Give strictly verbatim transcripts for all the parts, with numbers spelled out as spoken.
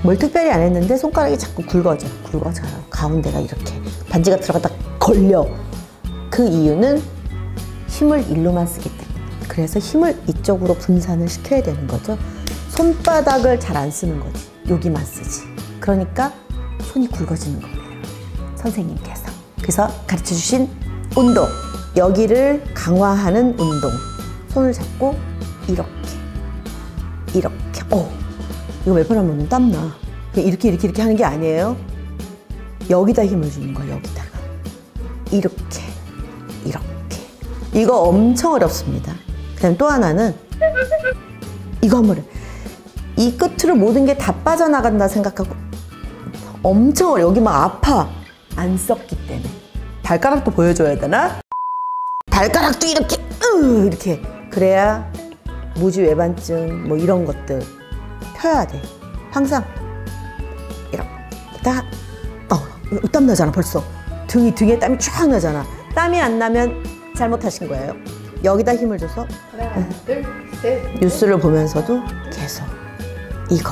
뭘 특별히 안 했는데 손가락이 자꾸 굵어져 굵어져요. 가운데가 이렇게 반지가 들어가다 걸려. 그 이유는 힘을 일로만 쓰기 때문에. 그래서 힘을 이쪽으로 분산을 시켜야 되는 거죠. 손바닥을 잘 안 쓰는 거지. 여기만 쓰지. 그러니까 손이 굵어지는 거예요, 선생님께서. 그래서 가르쳐 주신 운동, 여기를 강화하는 운동. 손을 잡고 이렇게 이렇게. 어, 이거 몇 번 하면 땀나. 그냥 이렇게 이렇게 이렇게 하는 게 아니에요. 여기다 힘을 주는 거야. 여기다가 이렇게 이렇게. 이거 엄청 어렵습니다. 그 다음에 또 하나는 이거 한번 해. 이 끝으로 모든 게 다 빠져나간다 생각하고 엄청 어려워. 여기 막 아파. 안 썼기 때문에. 발가락도 보여줘야 되나? 발가락도 이렇게 으 이렇게. 그래야 무지 외반증 뭐 이런 것들 펴야 돼. 항상 이렇게 딱. 어, 땀 나잖아 벌써. 등이 등에 땀이 쫙 나잖아. 땀이 안 나면 잘못하신 거예요. 여기다 힘을 줘서 하나, 둘, 셋. 뉴스를 보면서도 계속 이거.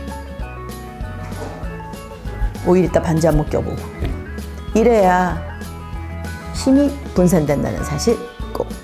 오일 있다 반지 한번 껴보고. 이래야 힘이 분산된다는 사실 꼭